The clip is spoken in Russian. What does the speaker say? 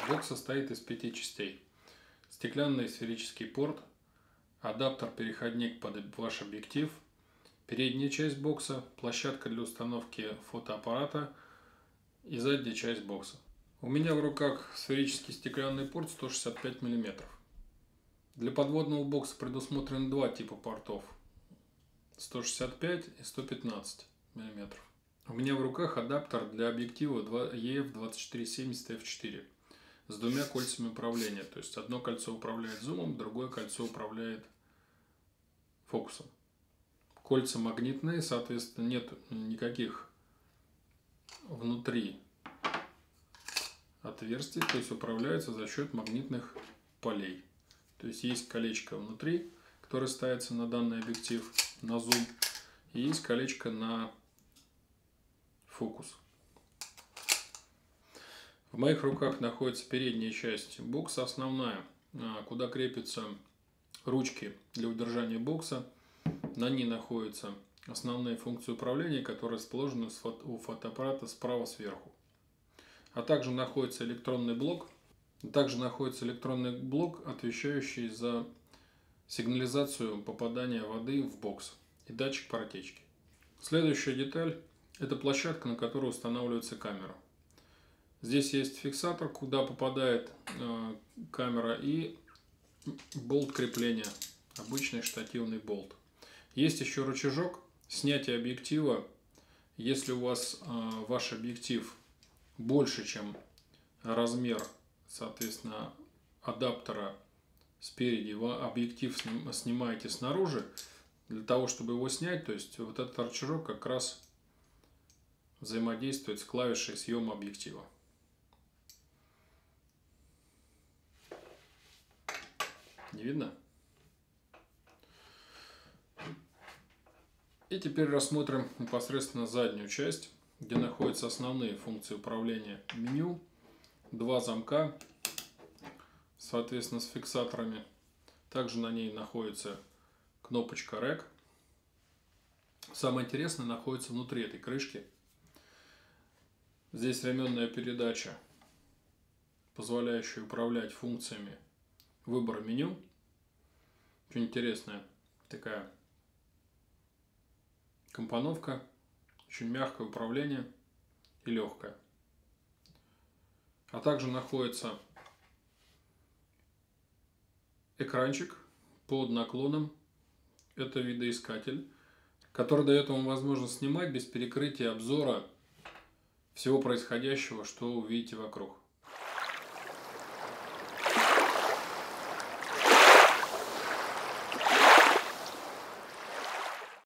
Бокс состоит из 5 частей. Стеклянный сферический порт, адаптер-переходник под ваш объектив, передняя часть бокса, площадка для установки фотоаппарата и задняя часть бокса. У меня в руках сферический стеклянный порт 165 мм. Для подводного бокса предусмотрены два типа портов: 165 и 115 мм. У меня в руках адаптер для объектива EF2470F4 с двумя кольцами управления. То есть одно кольцо управляет зумом, другое кольцо управляет фокусом. Кольца магнитные, соответственно, нет никаких внутри отверстий, то есть управляются за счет магнитных полей. То есть есть колечко внутри, которое ставится на данный объектив, на зум, и есть колечко на фокус. В моих руках находится передняя часть бокса, основная, куда крепятся ручки для удержания бокса. На ней находятся основные функции управления, которые расположены у фотоаппарата справа сверху. А также находится электронный блок. Отвечающий за сигнализацию попадания воды в бокс, и датчик протечки. Следующая деталь – это площадка, на которой устанавливается камера. Здесь есть фиксатор, куда попадает камера, и болт крепления, обычный штативный болт. Есть еще рычажок снятия объектива. Если у вас ваш объектив больше, чем размер, соответственно, адаптера спереди, объектив снимаете снаружи. Для того, чтобы его снять, то есть вот этот рычажок как раз взаимодействует с клавишей съема объектива. Не видно? И теперь рассмотрим непосредственно заднюю часть, где находятся основные функции управления: меню, два замка, соответственно, с фиксаторами. Также на ней находится кнопочка REC. Самое интересное находится внутри этой крышки. Здесь ременная передача, позволяющая управлять функциями выбора меню. Очень интересная такая компоновка, очень мягкое управление и легкое. А также находится экранчик под наклоном. Это видоискатель, который дает вам возможность снимать без перекрытия обзора всего происходящего, что вы видите вокруг.